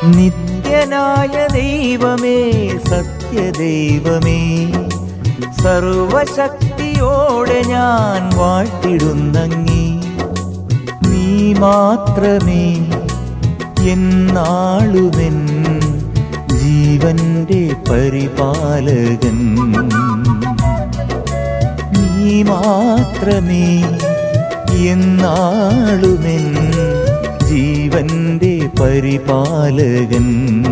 നിത്യനായ ദൈവമേ സത്യദൈവമേ സർവശക്തിയോടെ ഞാൻ വാഴ്ത്തിടുന്നങ്ങി. നീ മാത്രമേ എന്നാളുമെൻ ജീവന്റെ പരിപാലകൻ. നീ മാത്രമേ എന്നാളുമെൻ ജീവന്റെ പരിപാലകൻ.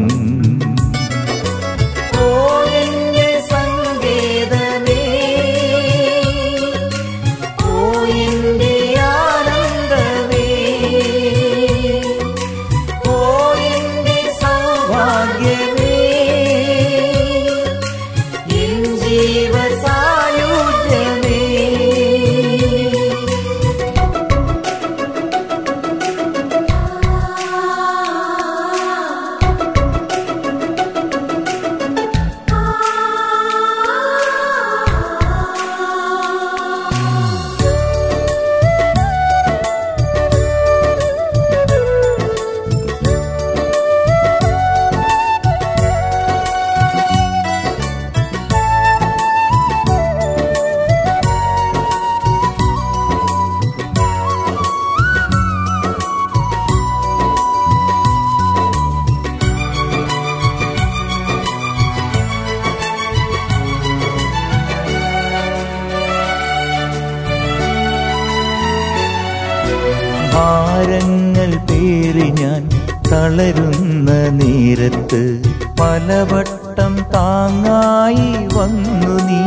ഭാരങ്ങൾ പേറി ഞാൻ തളരുന്ന നേരത്ത് പലവട്ടം താങ്ങായി വന്നു നീ.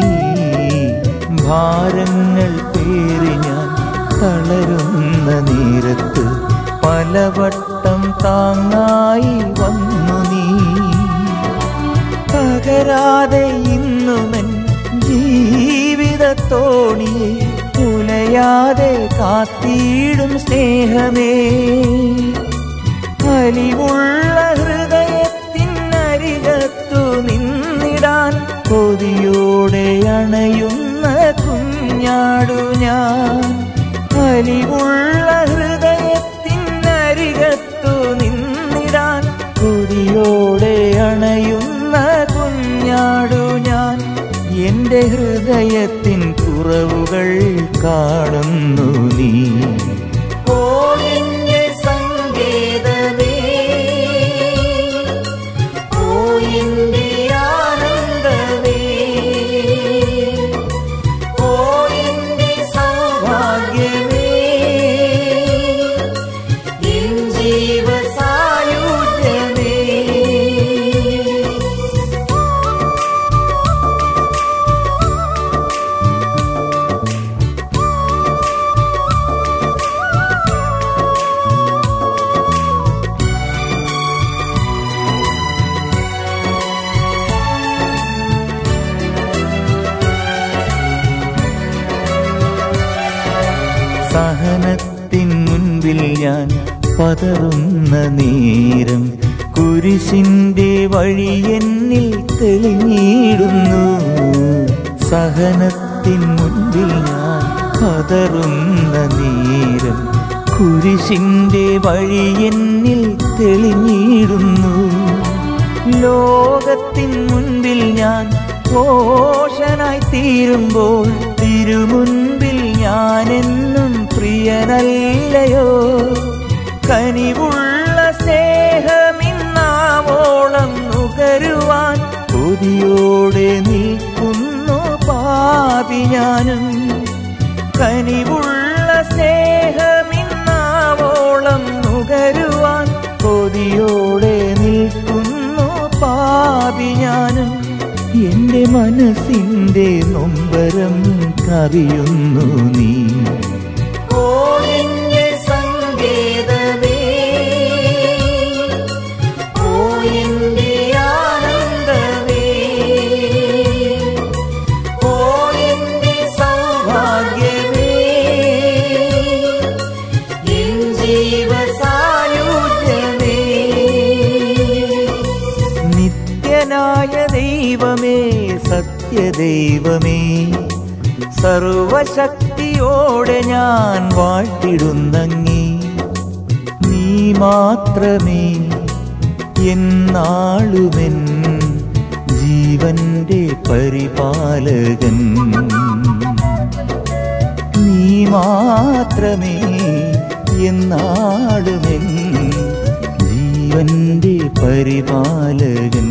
ഭാരങ്ങൾ പേറി ഞാൻ തളരുന്ന നേരത്ത് പലവട്ടം താങ്ങായി വന്നു നീ. തകരാതെ ഇന്നുമൻ ജീവിതത്തോണിയെ ഉലയാതെ കാത്തിടും സ്നേഹമേ. അലിവുള്ള ഹൃദയത്തിനരികത്തു നിന്നിടാൻ കൊതിയോടെ അണയുന്ന കുഞ്ഞാടു ഞാൻ. അലിവുള്ള ഹൃദയത്തിനരികത്തു നിന്നിടാൻ കൊതിയോടെ അണയുന്ന കുഞ്ഞാടു ഞാൻ. എന്റെ ഹൃദയത്തിൻ കുറവുകൾ കാണുന്നു നീ. ഓ എന്റെ സങ്കേതമേ, ഓ എന്റെ ആനന്ദമേ, ഓ എന്റെ സൗഭാഗ്യമേ, എൻ ജീവസായുജ്യമേ. സഹനത്തിൻ മുൻപിൽ ഞാൻ പതറുന്ന നേരം കുരിശിന്റെ വഴി എന്നിൽ തെളിഞ്ഞിടുന്നു. സഹനത്തിൻ മുൻപിൽ ഞാൻ പതറുന്ന നേരം കുരിശിന്റെ വഴി എന്നിൽ തെളിഞ്ഞിടുന്നു. ലോകത്തിൻ മുൻപിൽ ഞാൻ ഘോഷനായി തീരുമ്പോൾ തിരുമുൻപിൽ ഞാനെന്നും പ്രിയനല്ലയോ. കനിവുള്ള സ്നേഹമിന്നാവോളം നുകരുവാൻ കൊതിയോടെ നിൽക്കുന്നു പാപി ഞാനും. കനിവുള്ള സ്നേഹമിന്നാവോളം നുകരുവാൻ കൊതിയോടെ നിൽക്കുന്നു പാപി ഞാനും. എന്റെ മനസ്സിന്റെ നൊമ്പരം കറിയുന്നു നീ. ഓ എന്റെ സങ്കേതമേ, ഓ എന്റെ ആനന്ദമേ, ഓ എന്റെ സൗഭാഗ്യമേ, എൻ ജീവസായുജ്യമേ. നിത്യനായ ദൈവമേ സത്യദൈവമേ സർവശക്തിയോടെ ഞാൻ വാഴ്ത്തിടുന്നങ്ങി. നീ മാത്രമേ എന്നാളുമെൻ ജീവന്റെ പരിപാലകൻ നീ മാത്രമേ എന്നാളുമെൻ ജീവന്റെ പരിപാലകൻ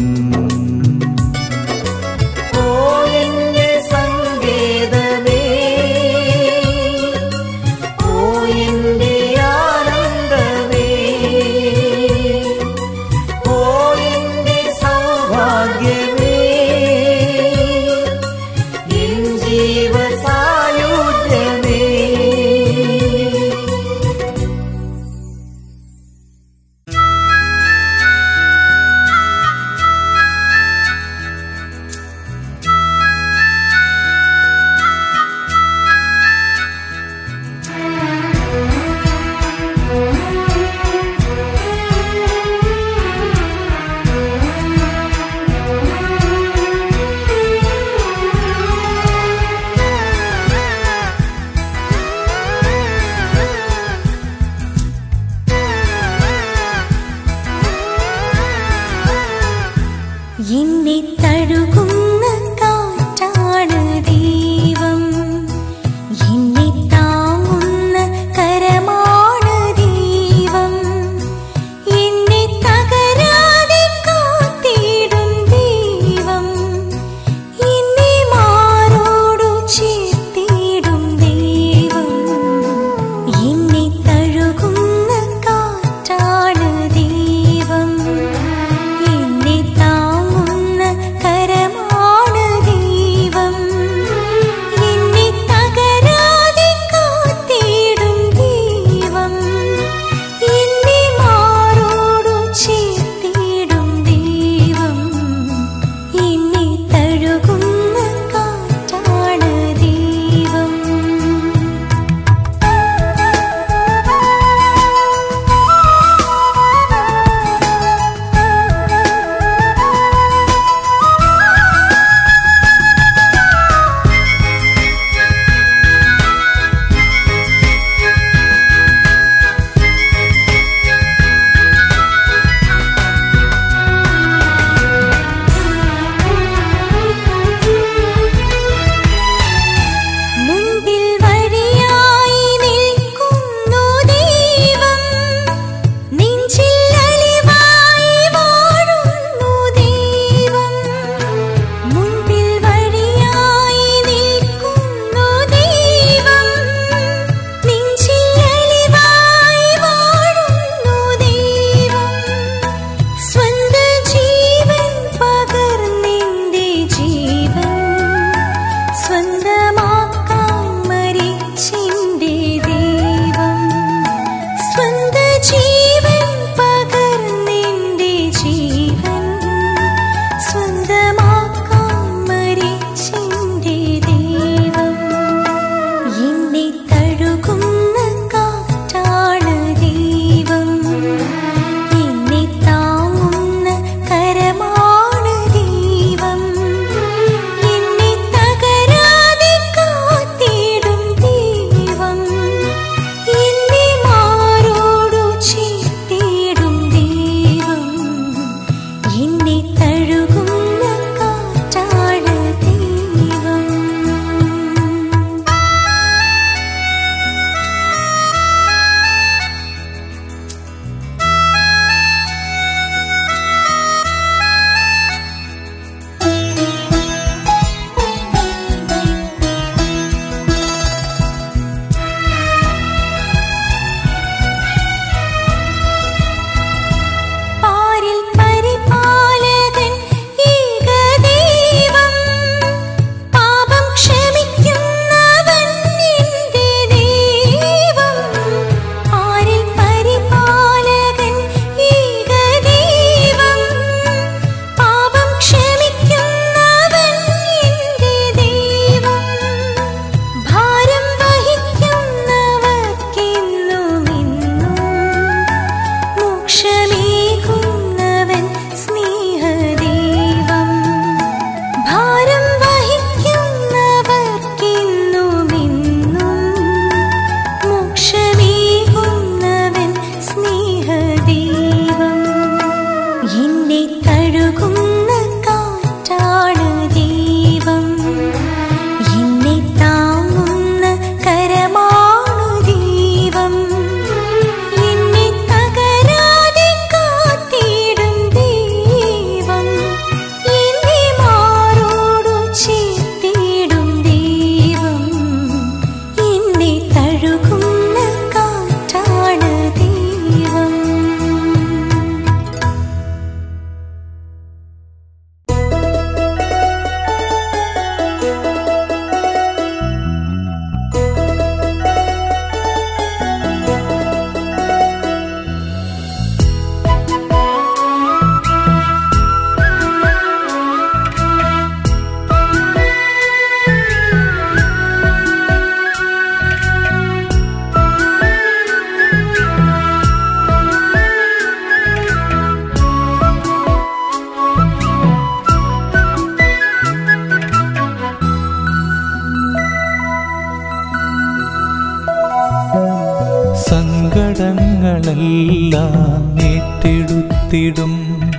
ഏറ്റെടുത്തിടും,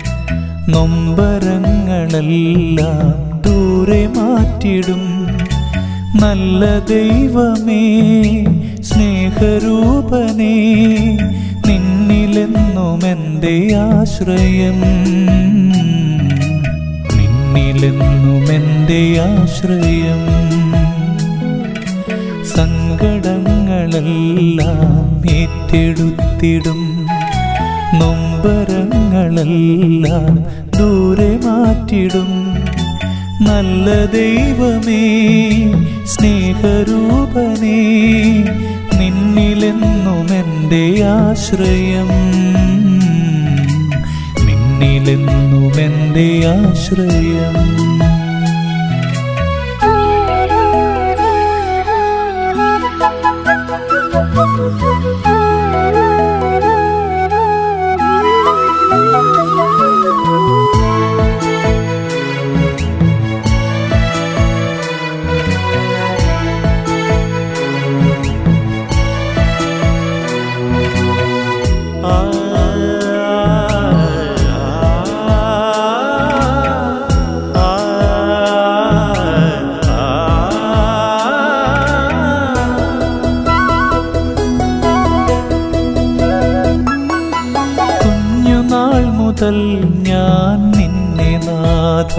നൊമ്പരങ്ങളെല്ലാം ദൂരെ മാറ്റിടും. നല്ല ദൈവമേ, സ്നേഹരൂപനേ, നിന്നിലെന്നും എൻ്റെ ആശ്രയം, നിന്നിലെന്നും എൻ്റെ ആശ്രയം. സങ്കടങ്ങളെല്ലാം ഏറ്റെടുത്തിടും, നൊമ്പരങ്ങളെല്ലാം ദൂരെ മാറ്റിടും. നല്ല ദൈവമേ, സ്നേഹരൂപനേ, നിന്നിലെന്നും എൻ്റെ ആശ്രയം, നിന്നിലെന്നും എൻ്റെ ആശ്രയം. ഞാൻ നിന്നെ നാഥ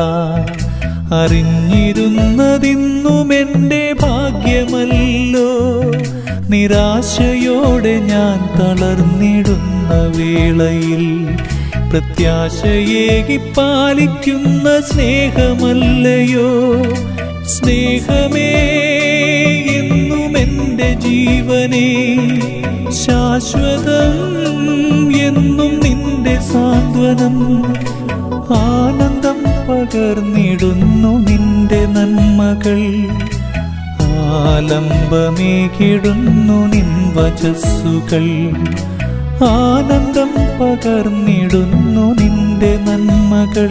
അറിഞ്ഞിരുന്നതിന്നും എൻ്റെ ഭാഗ്യമല്ലോ. നിരാശയോടെ ഞാൻ തളർന്നിടുന്ന വേളയിൽ പ്രത്യാശയേകി പാലിക്കുന്ന സ്നേഹമല്ലയോ. സ്നേഹമേ, എന്നും എൻ്റെ ജീവനേ, ശാശ്വതം എന്നും നിന്റെ സാന്ത്വനം. ആനന്ദം പകർന്നിടുന്നു നിന്റെ നന്മകൾ, ആലംബമേകിടുന്നു നിൻ വചസ്സുകൾ. ആനന്ദം പകർന്നിടുന്നു നിന്റെ നന്മകൾ,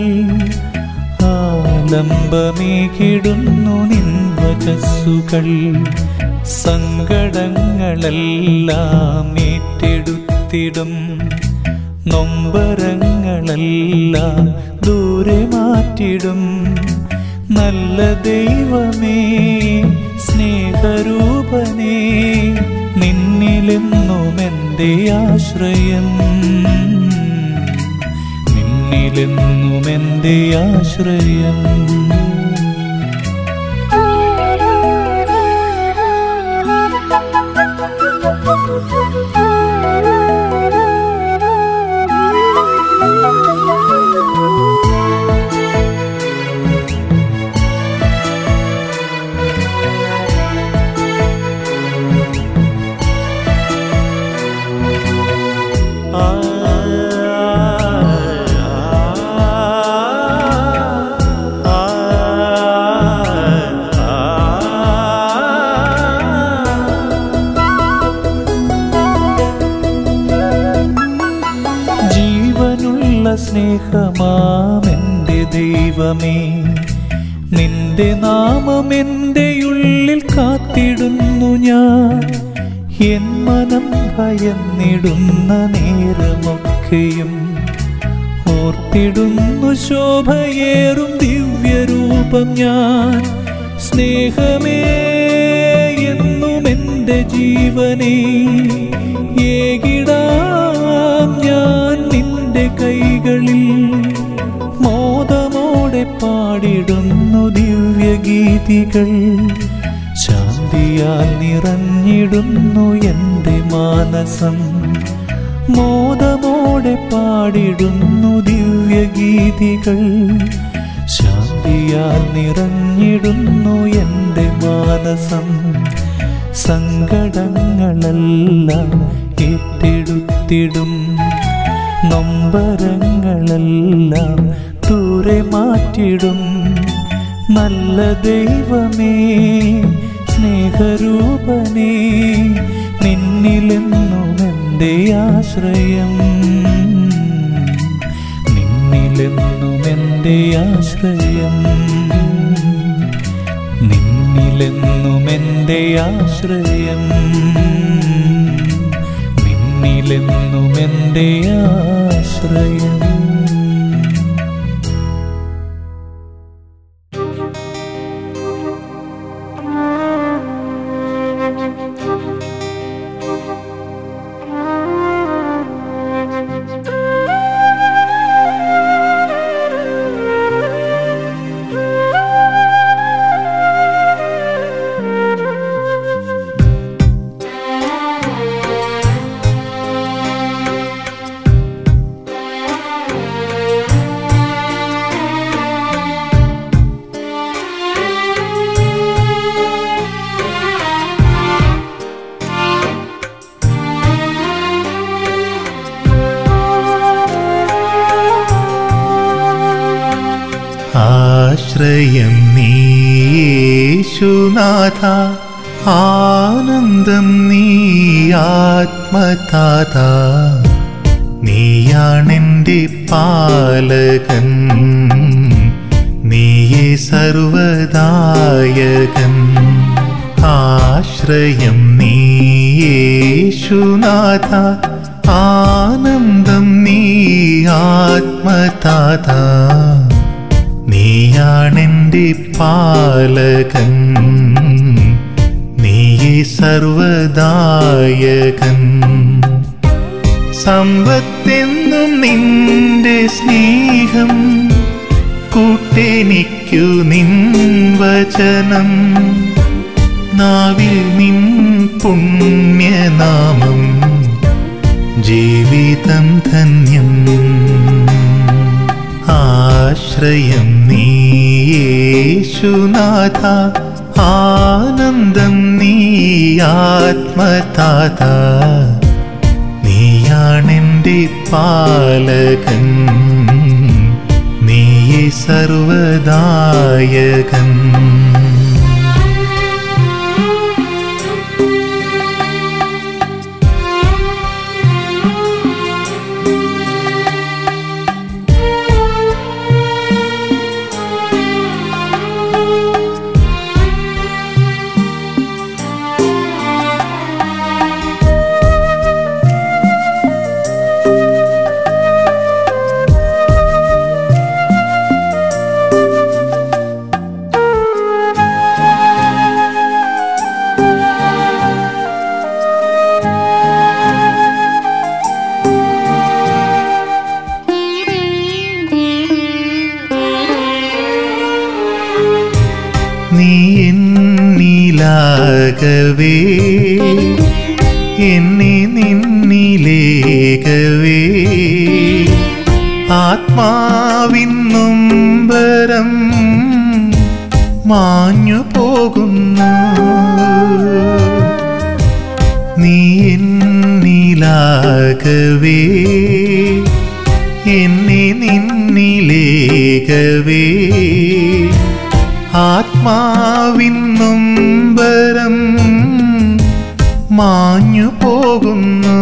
ആലംബമേകിടുന്നു നിൻ വചസ്സുകൾ. സങ്കടങ്ങളെല്ലാം ഏറ്റെടുത്തിടും, നൊമ്പരങ്ങളെല്ലാം ദൂരെ മാറ്റിടും. നല്ല ദൈവമേ, സ്നേഹരൂപനേ, നിന്നിലെന്നും എൻ്റെ ആശ്രയം, നിന്നിലെന്നും എൻ്റെ ആശ്രയം. സ്നേഹമാമെൻ്റെ ദൈവമേ, നിന്റെ നാമം എൻ്റെ ഉള്ളിൽ കാത്തിടുന്നു ഞാൻ. എൻ മനം ഭയന്നിടുന്ന നേരമൊക്കെയും ഓർത്തിടുന്നു ശോഭയേറും ദിവ്യരൂപം ഞാൻ. സ്നേഹമേ, എന്നും എൻ്റെ ജീവനേ, ഏകിടാം ഞാൻ നിന്റെ കൈകളിൽ. മോദമോടെ പാടിടുന്നു ദിവ്യഗീതികൾ, ശാന്തിയാൽ നിറഞ്ഞിടുന്നു എൻ്റെ മാനസം. മോദമോടെ പാടിടുന്നു ദിവ്യഗീതികൾ, ശാന്തിയാൽ നിറഞ്ഞിടുന്നു എൻ്റെ മാനസം. സങ്കടങ്ങളെല്ലാം ഏറ്റെടുത്തിടും, നൊമ്പരങ്ങളെല്ലാം ദൂരെ മാറ്റിടും. നല്ല ദൈവമേ, സ്നേഹരൂപനേ, നിന്നിലെന്നും എൻ്റെ ആശ്രയം, നിന്നിലെന്നും എൻ്റെ ആശ്രയം, നിന്നിലെന്നും എൻ്റെ ആശ്രയം, നിന്നിലെന്നും എൻ്റെ ആശ്രയം. ആശ്രയം നീ യേശുനാഥ, ആനന്ദം നീ ആത്മതാത. നീയാണെൻ്റെ പാലകൻ, നീയേ സർവദായകൻ. ആശ്രയം നീ യേശുനാഥ, ആനന്ദം നീ ആത്മതാത. നീയാണെൻ്റെ പാലകൻ, നീയേ സർവദായകൻ. സമ്പത്തെന്നും നിന്റെ സ്നേഹം, കൂട്ടെനിക്കു നിൻ വചനം. നാവിൽ നിൻ പുണ്യനാമം, ജീവിതം ധന്യം. ആശ്രയം നീ യേശുനാഥ, ആനന്ദം നീ ആത്മതാത. നീയാണെൻ്റെ പാലകൻ, നീയേ സർവദായകൻ. നീ എന്നിലാകവേ, എന്നെ നിന്നിലേകവേ. ആത്മാവിൻ നൊമ്പരം മാഞ്ഞു പോകുന്നു. നീ എന്നിലാകവേ, എന്നെ നിന്നിലേകവേ. ആത്മാവിൻ നൊമ്പരം മാഞ്ഞു പോകുന്നു.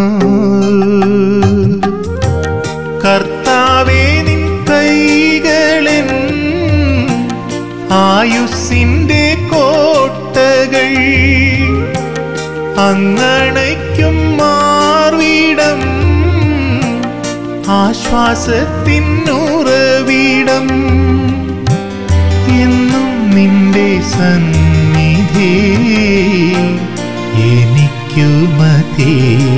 കർത്താവേ, നിൻ കൈകളെൻ ആയുസ്സിൻ്റെ കോട്ടകൾ. അങ്ങണയ്ക്കും മാർവിടം, ആശ്വാസത്തിനുറവിടം. എന്നും നിന്റെ സന്നിധി എനിക്കു മതി.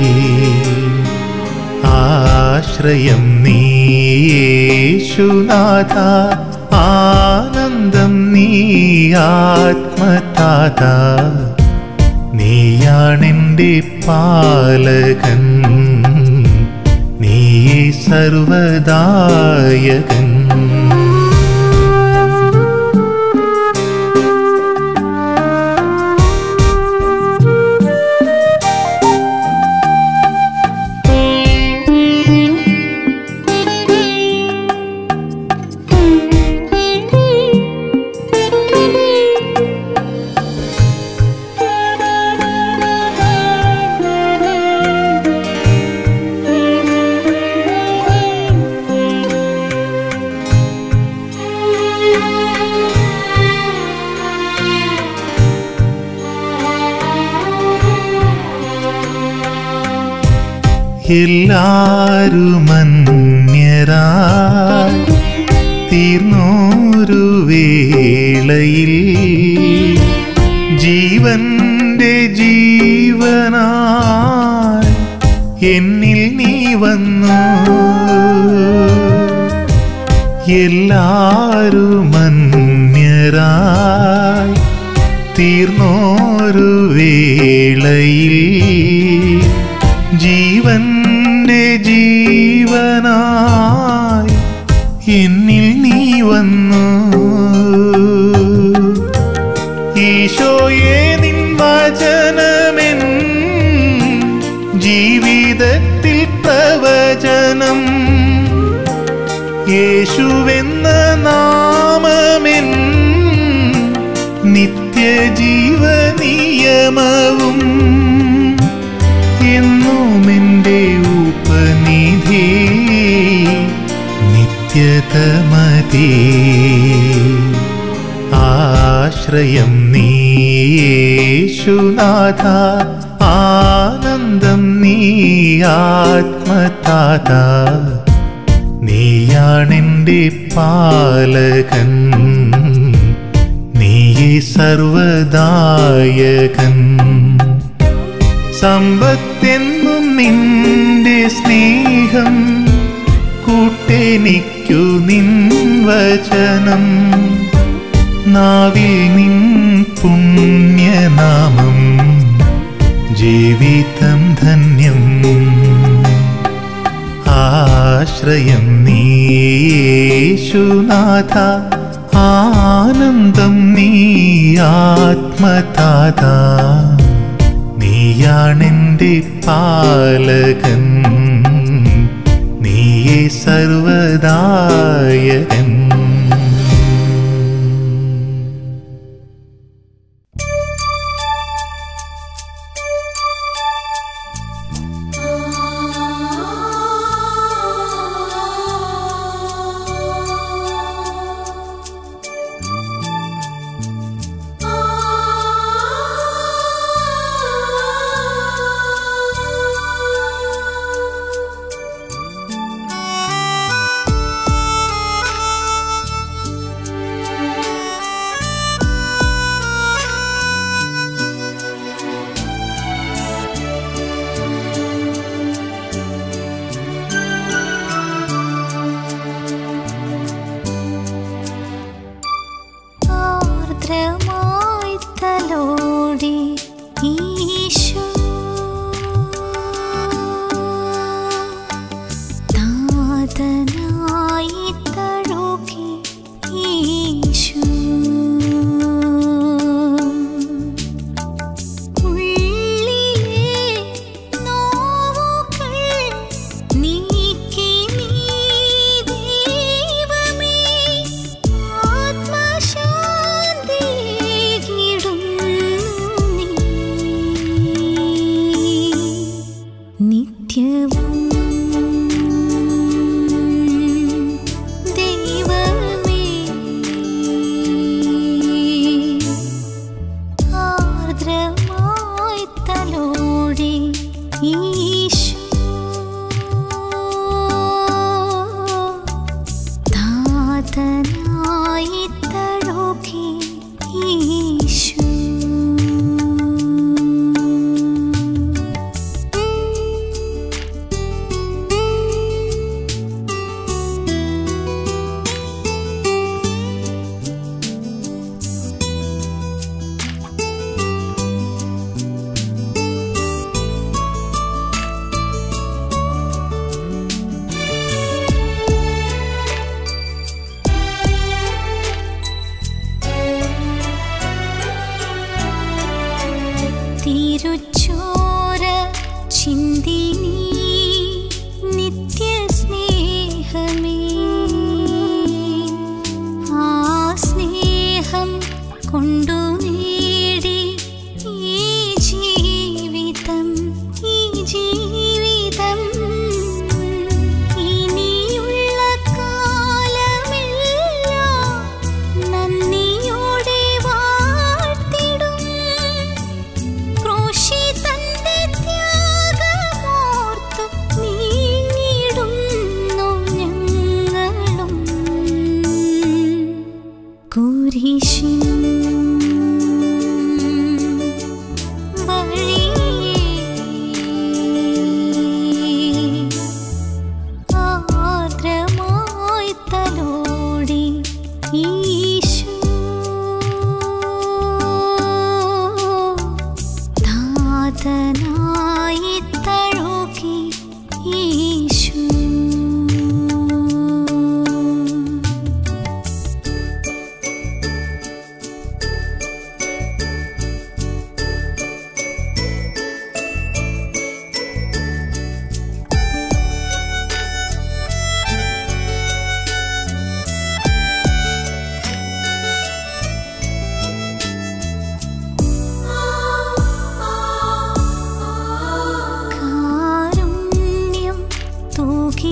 ആശ്രയം നീ യേശുനാഥ, ആനന്ദം നീ ആത്മതാത. നീയാണെൻ്റെ പാലകൻ, നീയേ സർവദായകൻ. എല്ലാരുമന്യരായി തീർന്നോരു വേളയിൽ ജീവന്റെ ജീവനായി എന്നിൽ നീ വന്നു. എല്ലാരുമന്യരായി തീർന്നോരു വേളയിൽ ജീവന്റെ ജീവനായി എന്നിൽ നീ വന്നു. ഈശോയേ നിൻ വചനമെൻ ജീവിതത്തിൽ പ്രവചനം. യേശുവെന്ന നാമമെൻ നിത്യജീവനിയമവും. എന്നുമെൻ്റെ ഉപനിധി നിത്യതമതി. ആശ്രയം നീ യേശുനാഥ, ആനന്ദം നീ ആത്മതാത. നീയാണെൻ്റെ പാലകൻ, നീയേ സർവദായകൻ. സമ്പത്തെന്നും നിന്റെ സ്നേഹം, കൂട്ടെനിക്കു നിൻ വചനം. നാവിൽ നിൻ പുണ്യനാമം, ജീവിതം ധന്യം. ആശ്രയം നീ യേശുനാഥ, ആനന്ദം നീ ആത്മതാത. നീയാണെൻ്റെ പാലകൻ, നീയേ സർവദായകൻ. നിത്യവും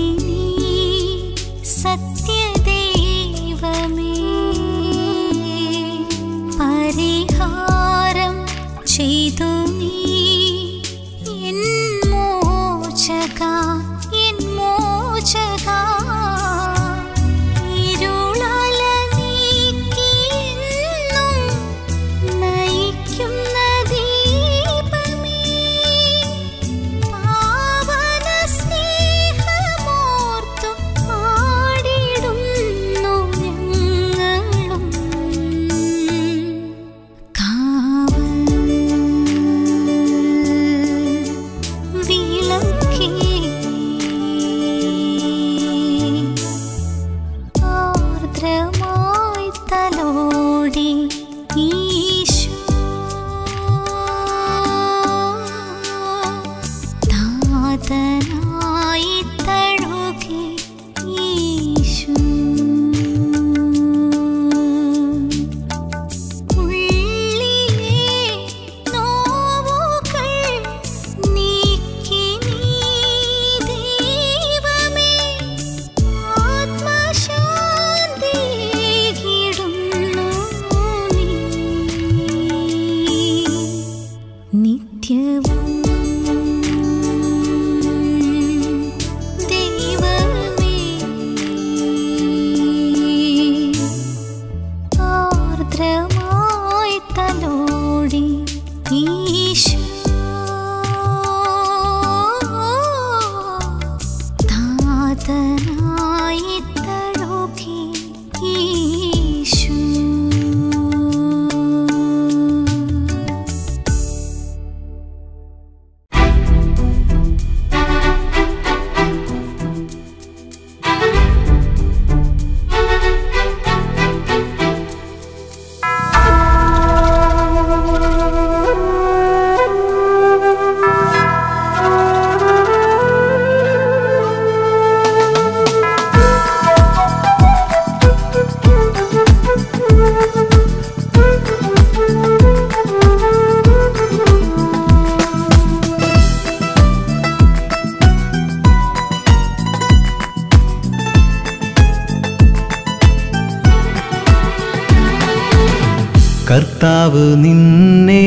കർത്താവ് നിന്നെ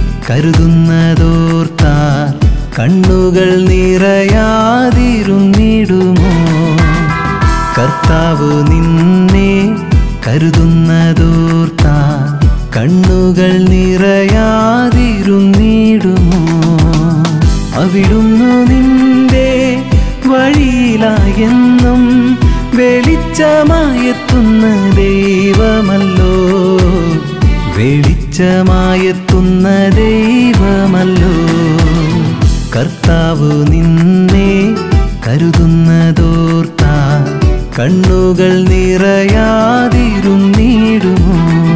കരുതുന്നതോർത്താൽ കണ്ണുകൾ നിറയാതിരുന്നിടുമോ? കർത്താവ് നിന്നെ കരുതുന്നതോർത്താൽ കണ്ണുകൾ നിറയാതിരുന്നിടുമോ? അവിടുന്നു നിന്റെ വഴിയിലായെന്നും വെളിച്ചമായെത്തുന്ന ദൈവമല്ലോ, വെളിച്ചമായെത്തുന്ന ദൈവമല്ലോ. കർത്താവ് നിന്നെ കരുതുന്നതോർത്താൽ കണ്ണുകൾ നിറയാതിരുന്നിടുമോ?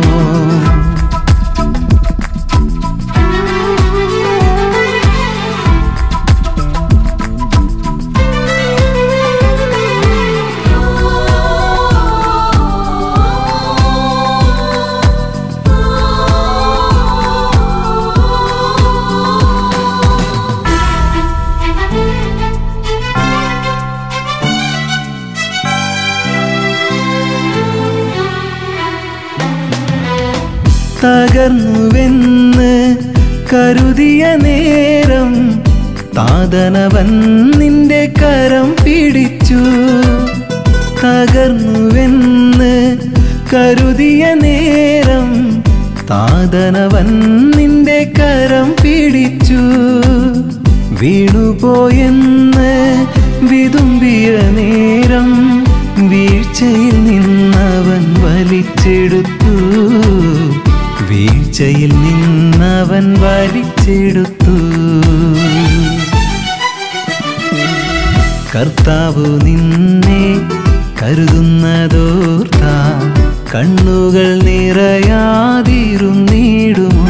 തകർന്നുവെന്ന് കരുതിയ നേരം താതനവൻ നിന്റെ കരം പിടിച്ചു. തകർന്നുവെന്ന് കരുതിയ നേരം താതനവൻ നിന്റെ കരം പിടിച്ചു. വീണുപോയെന്ന് വിതുമ്പിയ നേരം വീഴ്ചയിൽ നിന്നവൻ വലിച്ചെടുത്തു, വീഴ്ചയിൽ നിന്നവൻ വലിച്ചെടുത്തു. കർത്താവ് നിന്നെ കരുതുന്നതോർത്താൽ കണ്ണുകൾ നിറയാതിരുന്നിടുമോ?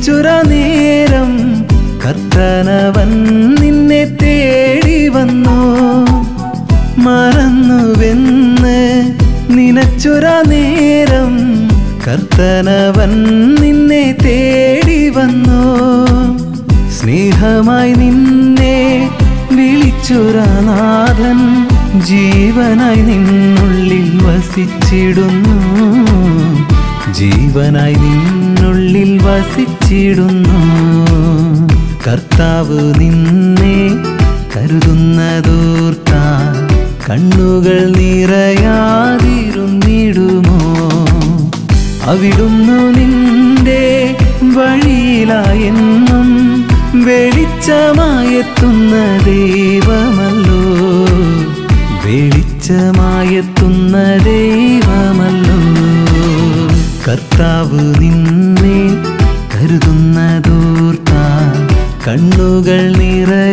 നിലച്ചുറ നേരം കർത്തനവൻ നിന്നെ തേടി വന്നു. മറന്നുവെന്ന് നിലച്ചുറ നേരം കർത്തനവൻ നിന്നെ തേടി വന്നു. സ്നേഹമായി നിന്നെ വിളിച്ചുരനാഥൻ ജീവനായി നിന്നുള്ളിൽ വസിച്ചിടുന്നു. ജീവനായി നിന്നുള്ളിൽ വസിച്ചിടുന്നു. കർത്താവ് നിന്നെ കരുതുന്നതോർത്താൽ കണ്ണുകൾ നിറയാതിരുന്നിടുമോ? അവിടുന്നു നിന്റെ വഴിയിലായെന്നും വെളിച്ചമായെത്തുന്ന ദൈവമല്ലോ. വെളിച്ചമായെത്തുന്ന ദൈവമല്ലോ. കർത്താവ് നിന്നെ കരുതുന്നതോർത്താൽ കണ്ണുകൾ നിറയാതിരുന്നിടുമോ?